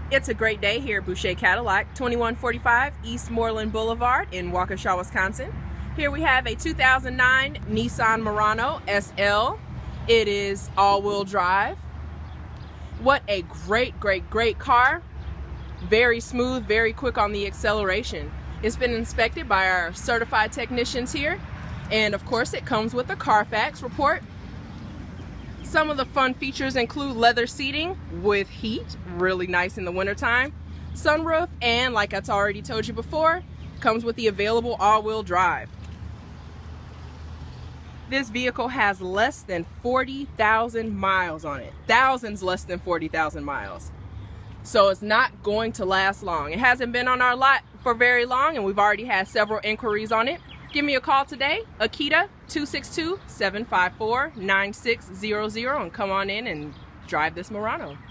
It's a great day here at Boucher Cadillac, 2145 East Moreland Boulevard in Waukesha, Wisconsin. Here we have a 2009 Nissan Murano SL. It is all-wheel drive. What a great car. Very smooth, very quick on the acceleration. It's been inspected by our certified technicians here, and of course it comes with a Carfax report. Some of the fun features include leather seating with heat, really nice in the wintertime, sunroof, and like I already told you before, comes with the available all-wheel drive. This vehicle has less than 40,000 miles on it. Thousands less than 40,000 miles. So it's not going to last long. It hasn't been on our lot for very long, and we've already had several inquiries on it. Give me a call today, Akita 262-754-9600, and come on in and drive this Murano.